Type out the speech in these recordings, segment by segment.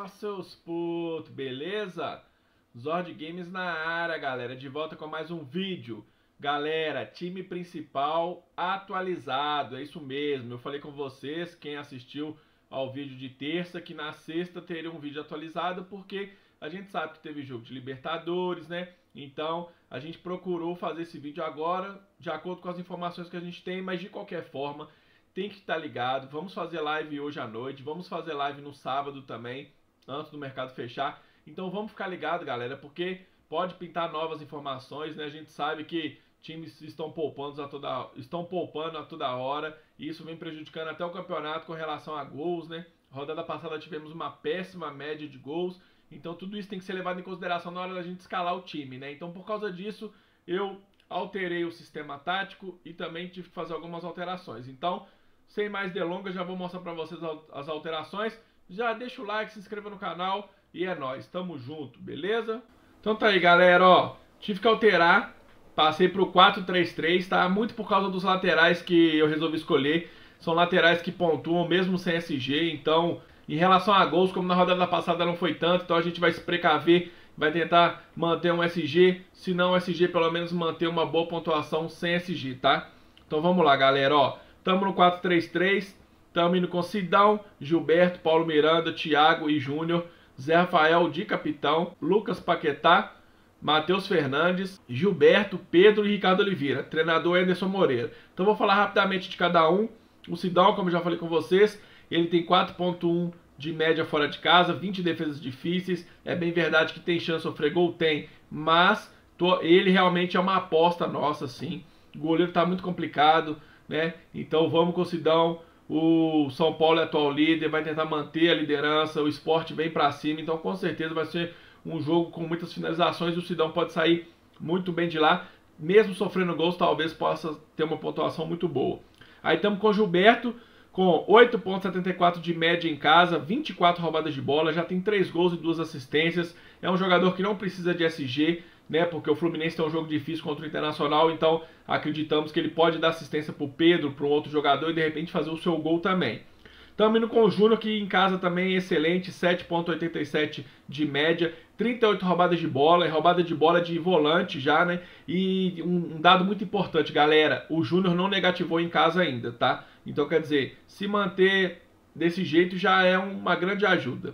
Seus putos, beleza? Zord Games na área, galera, de volta com mais um vídeo. Galera, time principal atualizado, é isso mesmo. Eu falei com vocês, quem assistiu ao vídeo de terça, que na sexta teria um vídeo atualizado, porque a gente sabe que teve jogo de Libertadores, né? Então, a gente procurou fazer esse vídeo agora, de acordo com as informações que a gente tem, mas de qualquer forma, tem que estar ligado. Vamos fazer live hoje à noite, vamos fazer live no sábado também, antes do mercado fechar. Então vamos ficar ligado, galera, porque pode pintar novas informações, né? A gente sabe que times estão poupando a toda hora, e isso vem prejudicando até o campeonato com relação a gols, né? Rodada passada tivemos uma péssima média de gols, então tudo isso tem que ser levado em consideração na hora da gente escalar o time, né? Então por causa disso, eu alterei o sistema tático e também tive que fazer algumas alterações. Então, sem mais delongas, já vou mostrar para vocês as alterações. Já deixa o like, se inscreva no canal e é nóis, tamo junto, beleza? Então tá aí, galera, ó, tive que alterar, passei pro 4-3-3, tá? Muito por causa dos laterais que eu resolvi escolher. São laterais que pontuam mesmo sem SG, então, em relação a gols, como na rodada passada não foi tanto, então a gente vai se precaver, vai tentar manter um SG, se não SG, pelo menos manter uma boa pontuação sem SG, tá? Então vamos lá, galera, ó. Tamo no 4-3-3, tamo indo com Sidão, Gilberto, Paulo Miranda, Thiago e Júnior, Zé Rafael de capitão, Lucas Paquetá, Matheus Fernandes, Gilberto, Pedro e Ricardo Oliveira, treinador Anderson Moreira. Então vou falar rapidamente de cada um. O Sidão, como já falei com vocês, ele tem 4.1 de média fora de casa, 20 defesas difíceis. É bem verdade que tem chance de sofrer gol? Tem, mas ele realmente é uma aposta nossa, sim. O goleiro tá muito complicado, né? Então vamos com o Sidão. O São Paulo é atual líder, vai tentar manter a liderança, o Sport vem para cima, então com certeza vai ser um jogo com muitas finalizações e o Sidão pode sair muito bem de lá, mesmo sofrendo gols, talvez possa ter uma pontuação muito boa. Aí estamos com o Gilberto, com 8.74 de média em casa, 24 roubadas de bola, já tem 3 gols e 2 assistências, é um jogador que não precisa de SG, né, porque o Fluminense tem um jogo difícil contra o Internacional, então acreditamos que ele pode dar assistência para o Pedro, para um outro jogador e de repente fazer o seu gol também. Estamos indo com o Júnior, que em casa também é excelente, 7.87 de média, 38 roubadas de bola, e roubada de bola de volante já, né? E um dado muito importante, galera, o Júnior não negativou em casa ainda, tá? Então quer dizer, se manter desse jeito já é uma grande ajuda.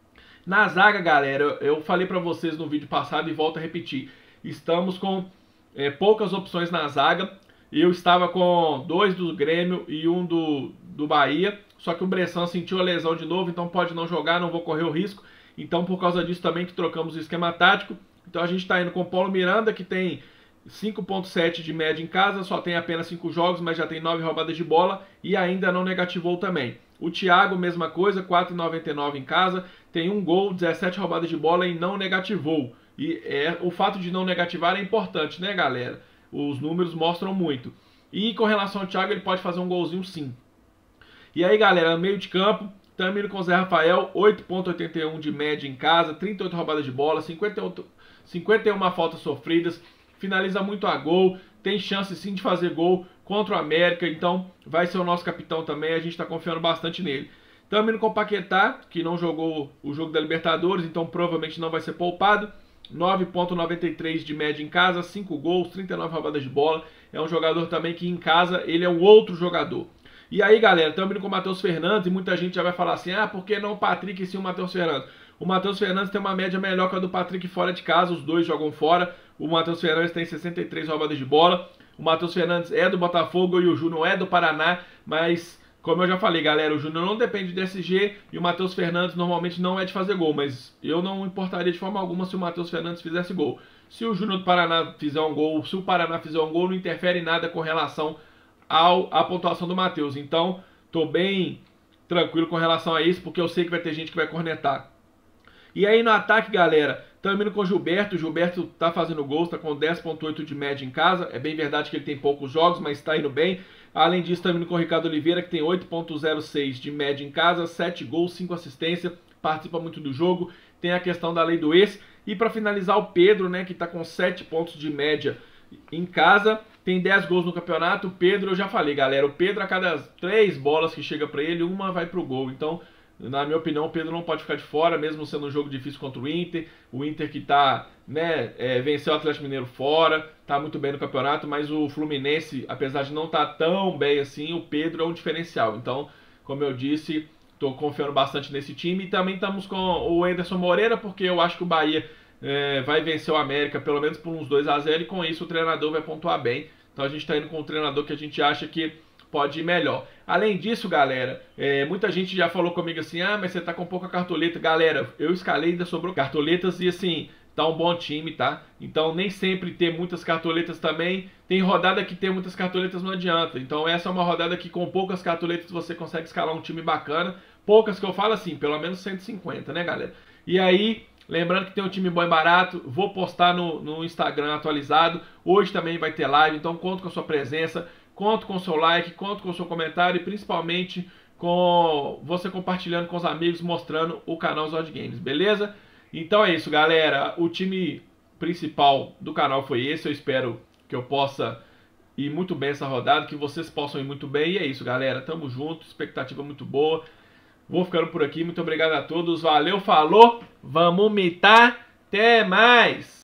Na zaga, galera, eu falei pra vocês no vídeo passado e volto a repetir. Estamos com poucas opções na zaga. Eu estava com 2 do Grêmio e 1 do Bahia. Só que o Bressan sentiu a lesão de novo, então pode não jogar, não vou correr o risco. Então por causa disso também que trocamos o esquema tático. Então a gente está indo com o Paulo Miranda, que tem 5.7 de média em casa, só tem apenas 5 jogos, mas já tem 9 roubadas de bola e ainda não negativou também. O Thiago, mesma coisa, 4,99 em casa, tem 1 gol, 17 roubadas de bola e não negativou. E o fato de não negativar é importante, né, galera? Os números mostram muito. E com relação ao Thiago, ele pode fazer um golzinho sim. E aí, galera, no meio de campo, estamos indo com o Zé Rafael, 8,81 de média em casa, 38 roubadas de bola, 51 faltas sofridas, finaliza muito a gol, tem chance sim de fazer gol contra o América, então vai ser o nosso capitão também, a gente está confiando bastante nele. Estamos indo com o Paquetá, que não jogou o jogo da Libertadores, então provavelmente não vai ser poupado. 9.93 de média em casa, 5 gols, 39 roubadas de bola. É um jogador também que em casa ele é um outro jogador. E aí, galera, estamos indo com o Matheus Fernandes e muita gente já vai falar assim, ah, por que não o Patrick e sim o Matheus Fernandes? O Matheus Fernandes tem uma média melhor que a do Patrick fora de casa, os dois jogam fora. O Matheus Fernandes tem 63 roubadas de bola. O Matheus Fernandes é do Botafogo e o Júnior é do Paraná, mas como eu já falei, galera, o Júnior não depende de SG e o Matheus Fernandes normalmente não é de fazer gol, mas eu não importaria de forma alguma se o Matheus Fernandes fizesse gol. Se o Júnior do Paraná fizer um gol, se o Paraná fizer um gol, não interfere em nada com relação à pontuação do Matheus. Então, tô bem tranquilo com relação a isso, porque eu sei que vai ter gente que vai cornetar. E aí no ataque, galera, estamos indo com o Gilberto. O Gilberto tá fazendo gols, tá com 10.8 de média em casa. É bem verdade que ele tem poucos jogos, mas está indo bem. Além disso, estamos indo com o Ricardo Oliveira, que tem 8.06 de média em casa, 7 gols, 5 assistências, participa muito do jogo. Tem a questão da lei do ex. E para finalizar, o Pedro, né, que está com 7 pontos de média em casa, tem 10 gols no campeonato. O Pedro, eu já falei, galera, o Pedro a cada 3 bolas que chega para ele, uma vai pro gol. Então, Na minha opinião, o Pedro não pode ficar de fora, mesmo sendo um jogo difícil contra o Inter que tá, né, venceu o Atlético Mineiro fora, tá muito bem no campeonato, mas o Fluminense, apesar de não estar tão bem assim, o Pedro é um diferencial. Então, como eu disse, tô confiando bastante nesse time. E também estamos com o Anderson Moreira, porque eu acho que o Bahia vai vencer o América pelo menos por uns 2-0 e com isso o treinador vai pontuar bem. Então a gente está indo com um treinador que a gente acha que pode ir melhor. Além disso, galera, muita gente já falou comigo assim, ah, mas você tá com pouca cartoleta. Galera, eu escalei, ainda sobrou cartoletas e assim, tá um bom time, tá? Então nem sempre ter muitas cartoletas também. Tem rodada que ter muitas cartoletas não adianta. Então essa é uma rodada que com poucas cartoletas você consegue escalar um time bacana. Poucas que eu falo assim, pelo menos 150, né, galera? E aí, lembrando que tem um time bom e barato, vou postar no Instagram atualizado. Hoje também vai ter live, então conto com a sua presença, conto com o seu like, conto com o seu comentário e principalmente com você compartilhando com os amigos, mostrando o canal Zord Games, beleza? Então é isso, galera. O time principal do canal foi esse. Eu espero que eu possa ir muito bem essa rodada, que vocês possam ir muito bem. E é isso, galera. Tamo junto, expectativa muito boa. Vou ficando por aqui. Muito obrigado a todos. Valeu, falou. Vamos mitar. Até mais.